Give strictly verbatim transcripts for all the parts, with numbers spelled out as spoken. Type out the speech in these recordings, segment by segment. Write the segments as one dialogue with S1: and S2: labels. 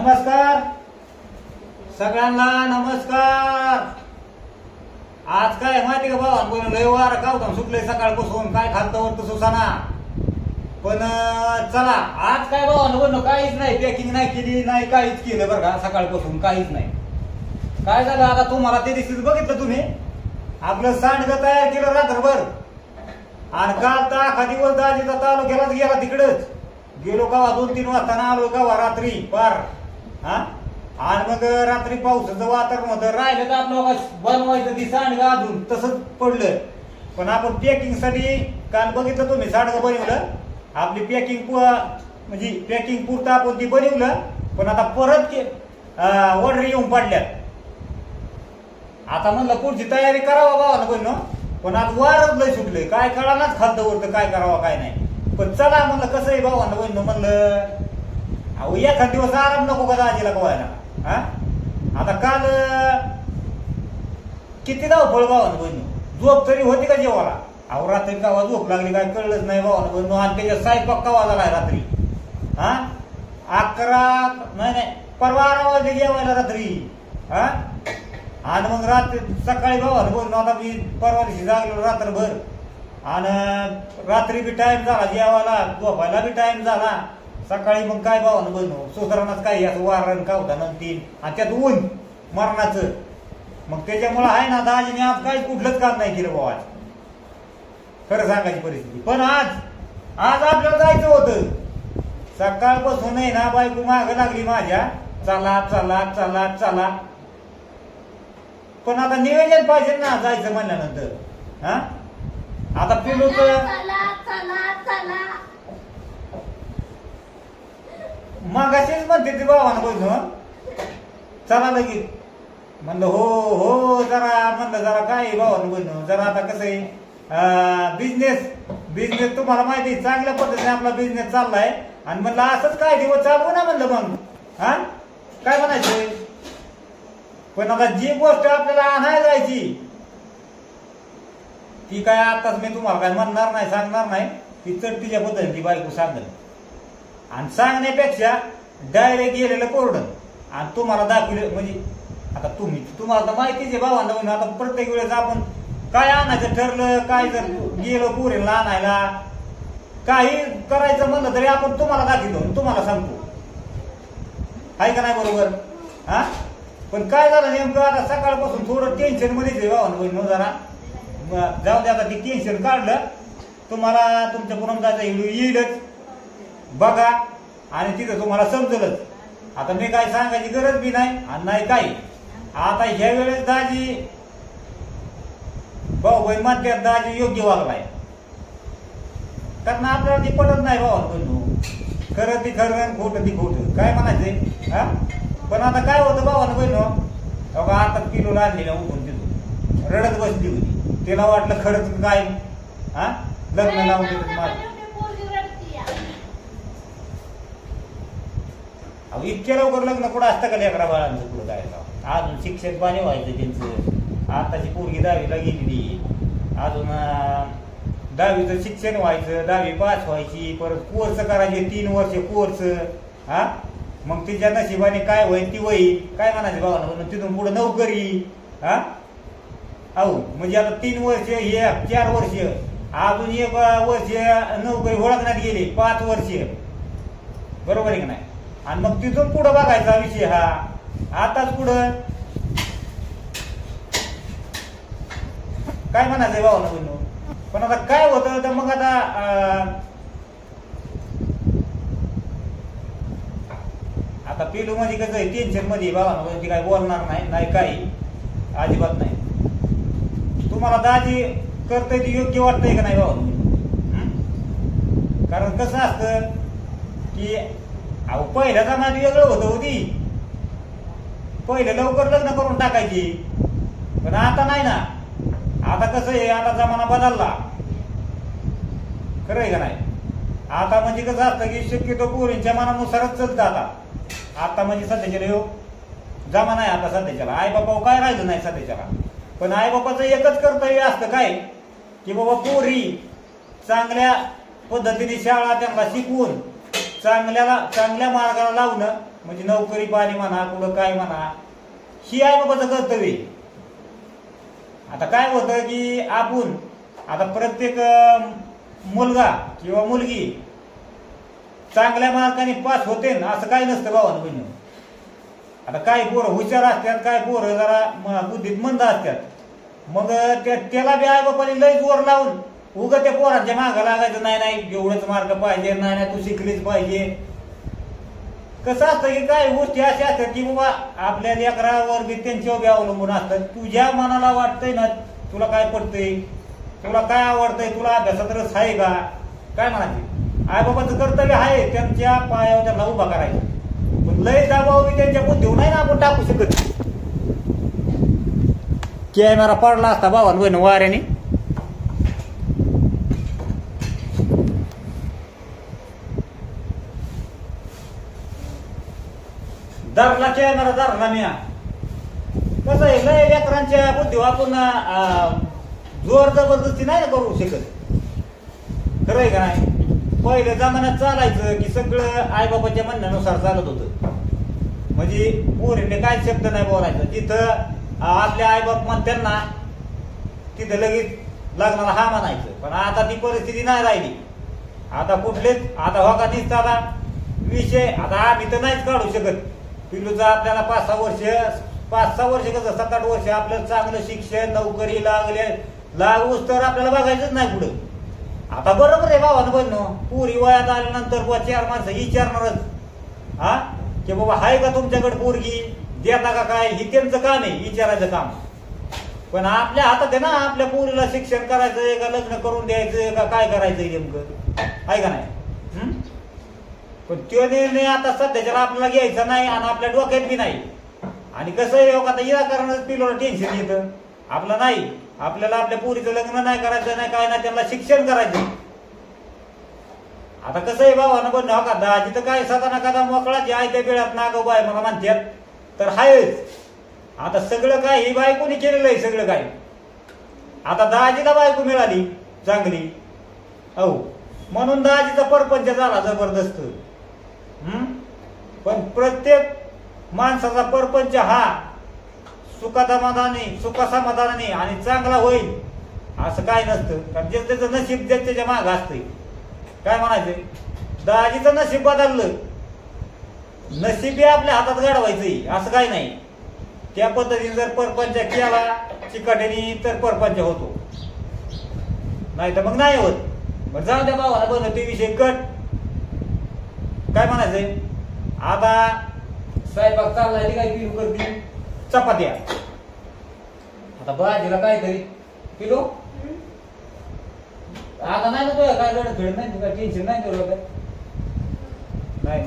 S1: नमस्कार सगळ्यांना नमस्कार। आज काय माहिती का भावा, पण रविवार गावठाण सुटले सकाळपासून, काय खालतं वरतं सुसाना। पण चला आज काय भावा काहीच नाही, पॅकिंग नाही केली, नाही काहीच केलं बरं का, सकाळपासून काहीच नाही। काय झालं आता तुम्हाला ते दिसत बघितलं तुम्ही, आपलं सांडगं तयार केलं रात्रभर, आणि काल तर अख्खा दिवस दाजीचा तालुक्यालाच गेला, तिकडच गेलो का दोन तीन वाजता आलो का रात्री पार। हा आणि मग रात्री पावसाचं वातावरण होतं, राहिलं तर आपलं बनवायचं ती सांडगं अजून तसंच पडलं। पण आपण पॅकिंग साठी काल बघितलं तुम्ही, सांडगं बनवलं, आपली पॅकिंग म्हणजे पॅकिंग पुरतं आपण ती बनवलं, पण आता परत ऑर्डर येऊन पडल्यात। आता म्हणलं पुढची तयारी करावा भावानं बहिण, पण आज वारच लय सुटले, काय कळानाच खालतं वरतं काय करावं काय नाही। पण चला म्हणलं कसं आहे भावानं बहिण, म्हणलं अहो एखाद दिवस आराम नको का दाजीला कवायला। हा आता काल किती धावपळ भावानं बहिण, झोप तरी होती का जेवायला? अहो रात्री कावा झोप लागली काय कळलंच नाही भावानं बहिण, आणि त्याच्या स्वयंपाक कवा झालाय रात्री। हा अकरा नाही नाही परवा बारा वाजले जेवायला रात्री। हा आणि मग रात्री सकाळी भावानं बहिण, आता मी परवा दिवशी जागलो रात्रभर, आणि रात्री बी टाइम झाला जेवायला, झोपायला बी टाइम झाला, सकाळी मग काय भावानं बहिण सुधारणाच काय असं वारण कावता तीन, आणि त्यात ऊन मरणाचं। मग त्याच्यामुळे आहे ना दाजीने आज काही कुठलंच काम नाही केलं भाऊ आज, खरं सांगायची परिस्थिती। पण आज आज आपल्याला जायचं होतं, सकाळपासून आहे ना बायको माग लागली माझ्या, चला चला चला चला, पण आता नियोजन पाहिजे ना जायचं म्हणल्यानंतर। हा आता पिलू मागाशीच म्हणते ती भावानं बहिण चला लगेच, म्हणलं हो हो जरा म्हणलं जरा काय भावानं बहिण जरा आता कसं आहे बिझनेस बिझनेस तुम्हाला माहिती चांगल्या पद्धतीने आपला बिझनेस चाललाय, आणि म्हणलं असंच काय दिवस चालू ना म्हणलं मग हा काय म्हणायचंय। पण आता जी गोष्ट आपल्याला आणायला जायची ती काय आताच मी तुम्हाला काय म्हणणार नाही, सांगणार नाही, ती चढतीच्या पद्धतीने ती बायको सांगेल, आणि सांगण्यापेक्षा डायरेक्ट गेलेलं कोरडं आणि तुम्हाला दाखवलं। म्हणजे आता तुम्ही तुम्हाला तर माहितीच आहे भावांना, म्हणून आता प्रत्येक वेळेस आपण काय आणायचं ठरलं, काय जर गेलो पोरीला आणायला, काही करायचं म्हणलं तरी आपण तुम्हाला दाखवतो, तुम्हाला सांगतो, आहे का नाही बरोबर। हा पण काय झालं नेमकं, आता सकाळपासून थोडं टेन्शन मध्येच आहे भावांना बहिण, जरा जाऊ दे आता ती टेन्शन काढलं, तुम्हाला तुमच्या पुनमदाचा व्हिडिओ येईलच बघा, आणि तिथं तुम्हाला समजलंच। आता मी काय सांगायची गरज बी नाही आणि नाही काही। आता ह्या वेळेस दाजी भाऊ बहीण म्हणतात दाजी योग्य वागलाय, कारण आपल्याला ती पटत नाही भावानं बहिण, खरं ती खरं खोटं ती खोटं काय म्हणायचंय। हा पण आता काय होतं भावानं बहिण, बघा आता किलो आणलेला उठून तिथून रडत बसली होती, तिला वाटलं खरंच काय हा लग्न लावून देतात माझं। अहो इतक्या लवकर लग्न कुठं असतं का लेकरा बाळांचं, पुढं काय अजून शिक्षण पाणी व्हायचं त्यांचं, आताची पोरगी दहावीला गेलेली, अजून दहावीचं शिक्षण व्हायचं, दहावी पास व्हायची, परत कोर्स करायचे तीन वर्ष कोर्स, हा मग तिच्या नशिबाने काय होईल ती होईल, काय म्हणायचं भावानं म्हणून तिथून पुढे नोकरी। हा अहो म्हणजे आता तीन वर्ष हे चार वर्ष, अजून एक वर्ष नोकरी ओळखण्यात गेली, पाच वर्ष, बरोबर आहे की नाही। आणि मग तिथून पुढं बघायचा विषय हा, आताच पुढं काय म्हणायचंय भावानं बहिण। पण आता काय होतं तर मग आता आता पेलू मध्ये कसं आहे टेन्शन मध्ये भावानं बहिण, ती काय बोलणार नाही नाही काही अजिबात नाही। तुम्हाला दाजी करतंय ती योग्य वाटतंय का नाही भावानं, कारण कसं असतं की अहो पहिल्या जमान्यात वेगळं होतं होती, पहिले लवकर लग्न करून टाकायची, पण आता नाही ना, आता कसं आहे आता जमाना बदलला, खरं आहे का नाही। आता म्हणजे कसं असतं की शक्यतो पोरींच्या मनानुसारच चालतं आता, आता म्हणजे सध्याच्या जमाना आहे आता सध्याच्याला, आई बापा काय राहिलं नाही सध्याच्याला। पण आई बापाचं एकच कर्तव्य असतं काय की बाबा पोरी चांगल्या पद्धतीने शाळा त्यांना शिकवून चांगल्याला चांगल्या मार्गाला लावणं म्हणजे नोकरी पाणी म्हणा कुठं काय म्हणा, ही आई बाबाचं कर्तव्य. आता काय होतं की आपण आता प्रत्येक मुलगा किंवा मुलगी चांगल्या मार्काने पास होते ना असं काही नसतं भावानं बहिणी. आता काही पोरं हुशार असतात, काय पोरं जरा बुद्धीत मंद असतात. मग त्याला बी आई बापाने लय जोर लावून उगं त्या पोरांच्या मागं लागायचं, नाही नाही एवढंच मार्क पाहिजे, नाही नाही तू शिकलीच पाहिजे. कसं असतं की काही गोष्टी अशा असतात की बाबा आपल्या लेकरावर बी त्यांच्यावर बी अवलंबून असतात. तुझ्या मनाला वाटतंय ना, तुला काय पडतंय, तुला काय आवडतंय, तुला अभ्यासात रस आहे का, काय म्हणायचे. आई बाबाचं कर्तव्य आहे त्यांच्या पायावर त्यांना उभा करायचं. पण लय दबाव बी त्यांच्या बुद्धीवर नाही ना आपण टाकू शकत. कॅमेरा पडला असता भावान बहिण वाऱ्याने. धरला कॅमेरा धरला मी. कसं आहे लय लेकरांच्या बुद्धीवर आपण जोर जबरदस्ती नाही ना करू शकत. खरं आहे का नाही. पहिल्या जमान्यात चालायचं की सगळं आईबाबाच्या म्हणण्यानुसार चालत होतं. म्हणजे पोरीने काय शब्द नाही बोलायचं. जिथं आपल्या आईबाप म्हणतात ना तिथं लगेच लग्नाला हा म्हणायचं. पण आता ती परिस्थिती नाही राहिली. आता कुठलेच आता हो का दिसत आता विषय आता आम्ही तर नाहीच काढू शकत. पिलूचा आपल्याला पाच सहा वर्ष पाच सहा वर्ष कसं सात आठ वर्ष आपलं चांगलं शिक्षण नोकरी लागले लागूच तर आपल्याला बघायचंच नाही पुढं. आता बरोबर आहे भावानं बहिणो, पुरी वयात आल्यानंतर बुवा चार माणसं विचारणारच हा की बाबा हाय का तुमच्याकडे पोरगी, देता का काय, ही त्यांचं काम आहे विचारायचं काम. पण आपल्या हातात आहे ना आपल्या पोरीला शिक्षण करायचंय का लग्न करून द्यायचंय का काय करायचंय नेमकं, आहे का नाही. पण तो निर्णय आता सध्याच्याला आपल्याला घ्यायचा नाही आणि आपल्या डोक्यात बी नाही. आणि कसं आहे आता या कारणाचं पिलोला टेन्शन येतं आपलं नाही. आपल्याला आपल्या पोरीचं लग्न नाही करायचं नाही काय नाही, त्यांना शिक्षण करायचं. आता कसं आहे भावानं पण हो का दाजी तर काय सदा ना कदा मोकळा जे आहे त्या वेळात नागो बाय मला म्हणतात तर हायच. आता सगळं काय ही बायकोनी केलेलं आहे सगळं काय. आता दाजीला बायको मिळाली चांगली हो म्हणून दाजीचा परपंच झाला जबरदस्त. हम्म पण प्रत्येक माणसाचा परपंच हा सुखासमाधानी सुखासमाधानाने आणि चांगला होईल असं काय नसतं. कारण जे त्याचं नशीब जे त्याच्या माग असतंय. काय म्हणायचंय दाजीचं नशीब बदललं, नशीबी आपल्या हातात गाडवायचंय असं काय नाही. त्या पद्धतीने जर परपंच केला चिकाटीने तर परपंच होतो, नाही तर मग नाही होत. मग जाऊ द्या भावाला बन ते विषय कट. काय म्हणायचंय आता स्वयंपाक चाललाय काय पिलू करतील चपात्या. आता भाजीला काय तरी पिलो आता नाही ना तुझ्या काय लढत फिरत नाही काय टेन्शन नाही तुला नाही.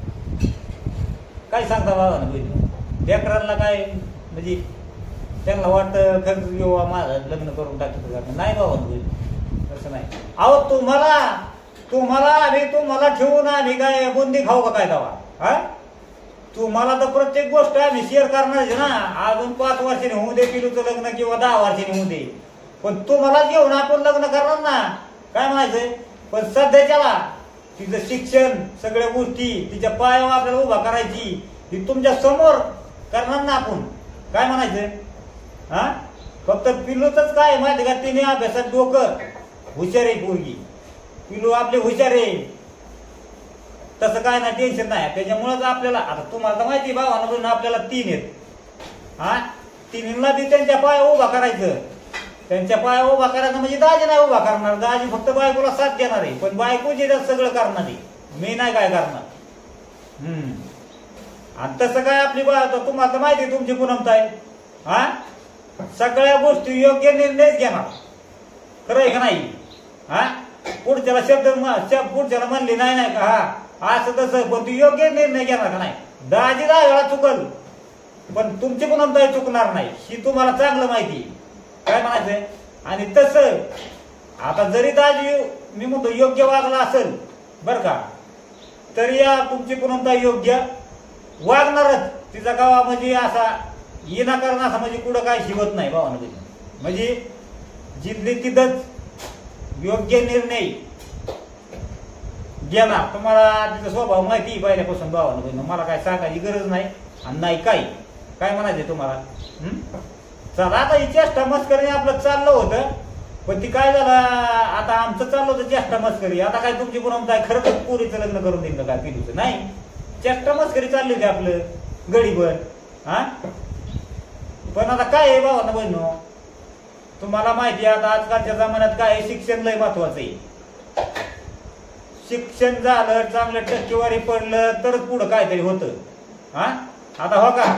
S1: काय सांगता बाबा ना बहिणी लेकरांना काय म्हणजे त्यांना वाटतं खर्च किंवा माझं लग्न करून टाकत नाही बाबा ना बहिणी तसं नाही. अहो तुम्हाला तुम्हाला आम्ही तुम्हाला ठेवून आम्ही काय बुंदी खाऊ का काय दवा हा. तुम्हाला तर प्रत्येक गोष्ट आम्ही शेअर करणार ना. अजून पाच वर्षांनी होऊ दे पिलूचं लग्न किंवा दहा वर्षांनी होऊ दे पण तुम्हाला घेऊन आपण लग्न करणार ना. काय म्हणायचंय पण सध्याच्याला तिचं शिक्षण सगळ्या गोष्टी तिच्या पायावर आपल्याला उभा करायची ही तुमच्या समोर करणार ना आपण. काय म्हणायचंय हा फक्त पिलूच काय माहिती का तिने अभ्यासात डोकं हुशार आहे पोरगी. पिलू आपले हुशार आहे तसं काय नाही टेन्शन नाही. त्याच्यामुळेच आपल्याला आता तुम्हाला तर माहिती भावानं आपल्याला तीन आहेत हा. तिन्हीला बी त्यांच्या पाया उभा करायचं. त्यांच्या पाया उभा करायचं म्हणजे दाजी नाही उभा करणार. दाजी फक्त बायकोला साथ देणार आहे पण बायको जे सगळं करणार आहे मी नाही काय करणार. हम्म आणि तसं काय आपली बा तुम्हाला तर माहिती तुमची पुनमता आहे हा. सगळ्या गोष्टी योग्य निर्णयच घेणार. खरं आहे का नाही हा. पुढच्याला शब्द पुढच्याला म्हणले नाही नाही का हा असं तसं पण तू योग्य निर्णय घेणार का नाही. दाजी दहा वेळा चुकल पण तुमची पुनमता चुकणार नाही ही तुम्हाला चांगलं माहिती. काय म्हणायचंय आणि तसं आता जरी दाजी मी म्हणतो योग्य वागला असेल बर का तरी या तुमची पुनमता योग्य वागणारच. तिचा गावा म्हणजे असा येणा करणं असं म्हणजे कुठं काय शिवत नाही भावानं. म्हणजे जिथली तिथंच योग्य निर्णय घेणार. तुम्हाला तिचा स्वभाव माहिती आहे पहिल्यापासून भावानं बहिणं, मला काय सांगायची गरज नाही आणि नाही काही काय म्हणायचंय तुम्हाला. चला आता ही चेष्टा मस्करी आपलं चाललं होतं, पण ती काय झालं आता आमचं चाललं होतं चेष्टा मस्करी. आता काय तुमची पुरवून काय खरंच पोरीचं लग्न करून देईल काय पिलूचं नाही, चेष्टा मस्करी चालली होती आपलं गडीभर. हा पण आता काय आहे भावानं बहिणं, तुम्हाला माहिती आहे आता आजकालच्या जमान्यात काय शिक्षण लय महत्वाचं आहे. शिक्षण झालं चांगलं टक्केवारी पडलं तरच पुढं काहीतरी होतं. हा आता हो का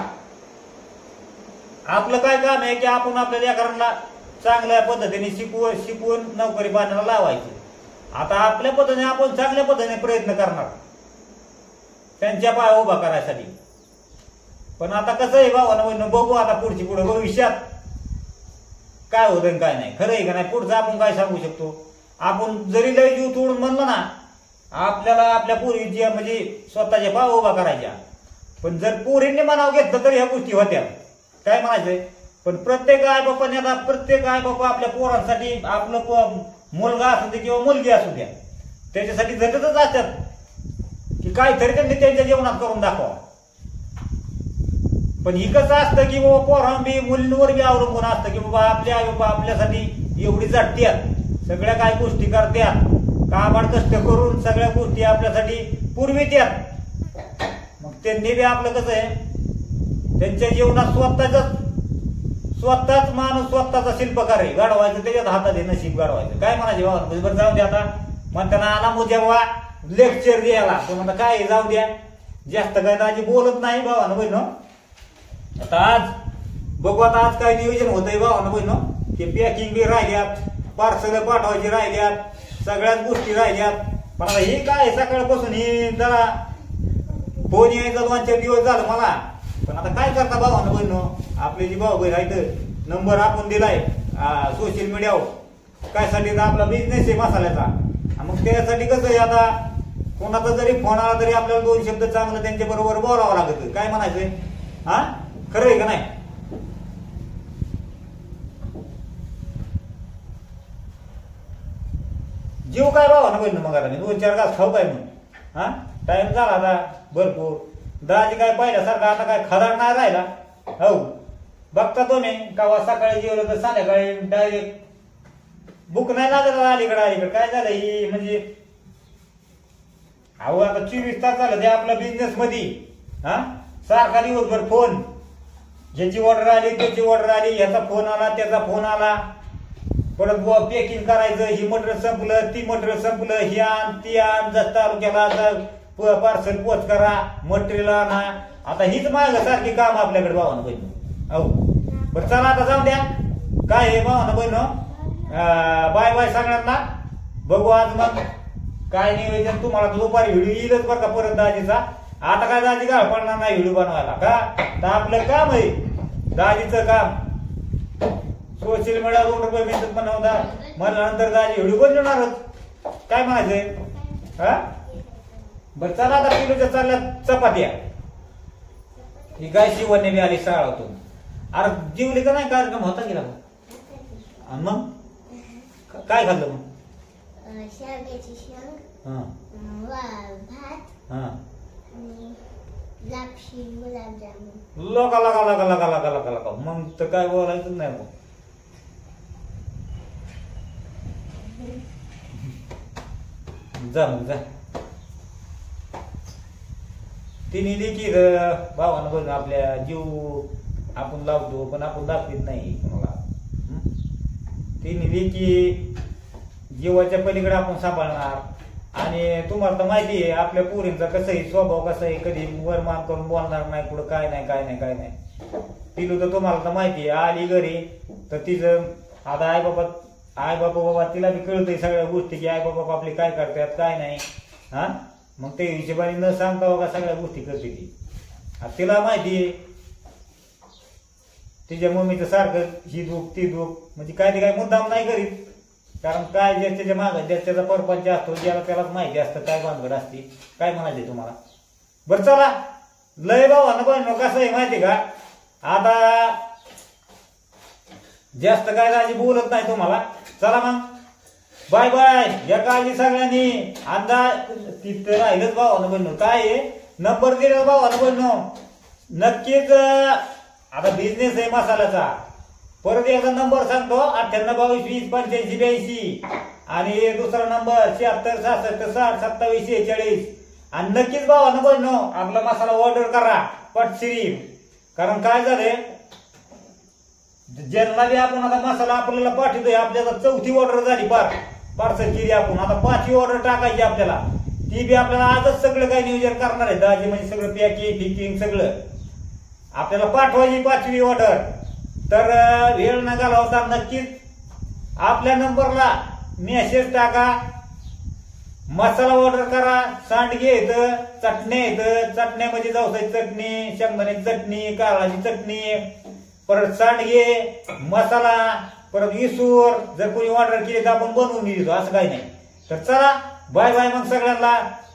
S1: आपलं काय काम आहे की आपण आपल्या लेकरांना चांगल्या पद्धतीने शिकवून शिकवून नोकरी पाण्याला लावायची. आता आपल्या पद्धतीने आपण चांगल्या पद्धतीने प्रयत्न करणार त्यांच्या पाया उभा करायसाठी. पण आता कसं आहे भावानं बघू आता पुढची पुढे भविष्यात काय होतं काय नाही. खरं आहे का नाही पुढचं आपण काय सांगू शकतो. आपण जरी लय जीव तोडून म्हणलं ना आपल्याला आपल्या पोरीची म्हणजे स्वतःच्या पाया उभा करायच्या, पण जर पोरींनी मनाव घेतलं तर ह्या गोष्टी होत्या काय म्हणायचंय. पण प्रत्येक आई बापाने आता प्रत्येक आई बापा आपल्या पोरांसाठी आपलं मुलगा असू दे किंवा मुलगी असू द्या त्याच्यासाठी झटतच असतात की काहीतरी त्यांनी त्यांच्या जीवनात करून दाखवा. पण ही कसं असतं की बाबा पोरां बी मुलींवर बी अवलंबून असतं की बाबा आपले आई बाबा आपल्यासाठी एवढी झटत्यात, सगळ्या काही गोष्टी करत्यात, काबाड कष्ट करून सगळ्या गोष्टी आपल्यासाठी पुरवित्यात. मग त्यांनी बी आपलं कसं आहे त्यांच्या जीवनात स्वतःच स्वतःच माणूस स्वतःचा शिल्पकार आहे घडवायचं, त्याच्यात हातात आहे नशीब घडवायचं काय म्हणायचे बाबा. बरं जाऊ द्या आता म्हणताना आला मुजेवा लेक्चर द्यायला तो म्हणता काय जाऊ द्या जास्त काय दाजी बोलत नाही भावानं बहिण. आता आज बघू आता आज काय नियोजन होतंय भावानं बहिण की पॅकिंग बी राहिल्यात, पार्सल पाठवायची राहिल्यात, सगळ्याच गोष्टी राहिल्यात. पण आता हे काय सकाळपासून ही जरा फोन यायचा दोन चार दिवस झालं मला. पण आता काय करता भावानं बहिण आपली जी भाऊ बहीण आहे नंबर आपण दिलाय सोशल मीडियावर काय साठी आपला बिझनेस आहे मसाल्याचा. मग त्यासाठी कसं आहे आता कोणाचा जरी फोन आला तरी आपल्याला दोन शब्द चांगलं त्यांच्या बरोबर बोलावं लागत काय म्हणायचंय. हा खरं आहे का नाही. जीव काय भावानं बहिण मग आता दोन चार घास खाऊ काय म्हणून. हा टाइम झाला आता भरपूर. दाजी काय पाहिल्यासारखा आता काय खदाड नाही राहिला. हो बघता तुम्ही कवा सकाळी जेवलं तर संध्याकाळी डायरेक्ट बुक नाही लागत अलीकडे अलीकडे काय झालं ही म्हणजे अहो आता चोवीस तास झालं ते आपल्या बिझनेस मध्ये. हा सारखा दिवसभर फोन, ज्याची ऑर्डर आली त्याची ऑर्डर आली, ह्याचा फोन आला त्याचा फोन आला, परत पॅकिंग करायचं, ही मटेरियल संपलं ती मटेरियल संपलं, ही आण ती आण, जर तालुक्याला पार्सल पोच करा, मटेरियल आणा. आता हीच माग सारखी काम आपल्याकडे भावानं बहिण. अहो बरं चला आता जाऊ द्या काय हे भावानं बहिण. बाय बाय सगळ्यांना. बघू आज मग काय नियोजन तुम्हाला दुपारी व्हिडिओ येईलच बरं का परत दाजीचा. आता काय दाजी गाळ पडणार नाही व्हिडिओ बनवायला का तर आपलं काम आहे दाजीचं काम. सोशल मीडिया दोन रुपये मिळतात बनवता मला नंतर दाजी व्हिडिओ बनवणारच काय म्हणायचंय. हा बरं चला आता किलोच्या चालल्या चपात्या. ही गाय शिवण्या बी आली शाळातून. अरे जीवली का नाही कार्यक्रम होता गेला आणि मग काय खाल्लं मग.
S2: शेवग्याची शेंग,
S1: हा
S2: भात
S1: हा
S2: आणि लापशी गुलाबजामुन.
S1: लगा लगा लगा लगा लगा लगा लगा मग तर काय बोलायचं नाही मग. जा मग जा. तिने देखील भावानं बघ आपल्या जीव आपण लावतो पण आपण दाखवीत नाही कोणाला. तिने देखील जीवाच्या पलीकडे आपण सांभाळणार. आणि तुम्हाला तर माहिती आहे आपल्या पोरींचा कसंही स्वभाव कसा आहे, कधी वरमान करून बोलणार नाही कुठं काय नाही काय नाही काय नाही. तिला तर तुम्हाला तर माहिती आहे आली घरी तर तिचं आता आई बाबा आई बाबा बाबा तिला बी कळतंय सगळ्या गोष्टी की आई बाबा आपले काय करतात काय नाही. हा मग ते हिशोबाने न सांगता बघा सगळ्या गोष्टी करते ती. तिला माहिती आहे तिच्या मम्मीचं सारखं ही दुख ती दुख म्हणजे काय ते काय मुद्दाम नाही करीत. कारण काय जे त्याच्या मागं ज्याचा परपंच असतो ज्याला त्यालाच माहिती असतं काय भानगड असते काय म्हणायचे तुम्हाला. बरं चला लय भावानं पण कसं आहे माहिती का आता जास्त काय राजी बोलत नाही तुम्हाला. चला मग बाय बाय. या काळजी सगळ्यांनी. अंदाज तिथं राहिलंच भावानं बनणं काय आहे नंबर दिला भावानं बनणं नक्कीच. आता बिझनेस आहे मसाल्याचा. परत एकदा नंबर सांगतो अठ्ठ्याण्णव बावीस वीस पंच्याऐंशी ब्याऐंशी आणि दुसरा नंबर शहात्तर सहासष्ट साठ सत्तावीस शेहेचाळीस. आणि नक्कीच भावानं बनणं आपला मसाला ऑर्डर करा पटशिरी. कारण काय झालंय ज्यांना बी आपण आता मसाला आपल्याला पाठवतोय आपल्याला चौथी ऑर्डर झाली पार पार्सल केली आपण. आता पाचवी ऑर्डर टाकायची आपल्याला. ती बी आपल्याला आजच सगळं काही नियोजन करणार आहे. दाजी म्हणजे सगळं पॅकिंग फिकिंग सगळं आपल्याला पाठवायची पाचवी ऑर्डर. तर वेळ न घालवता नक्कीच आपल्या नंबरला मेसेज टाका. मसाला ऑर्डर करा. सांडगे येतं चटण्या येतं. चटण्या म्हणजे जवसाची चटणी शेंगदाण्याची चटणी कारळाची चटणी परत सांडगे मसाला परत इसूर. जर कोणी ऑर्डर केली तर आपण बनवून देतो असं काही नाही. तर चला बाय बाय मग सगळ्यांना.